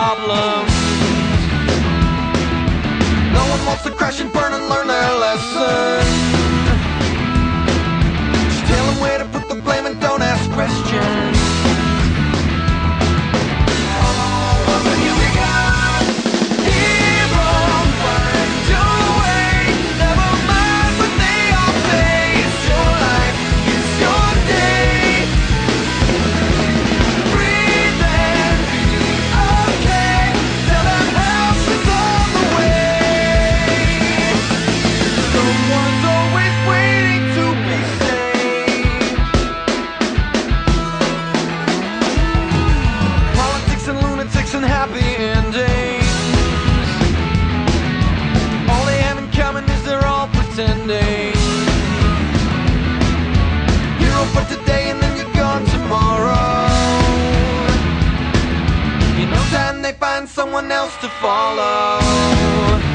problems. No one wants to crash and burn and learn their lesson. Just tell them where to put the blame and don't ask questions. And happy endings, all they have in common is they're all pretending. Hero for today and then you're gone tomorrow. In no time they find someone else to follow.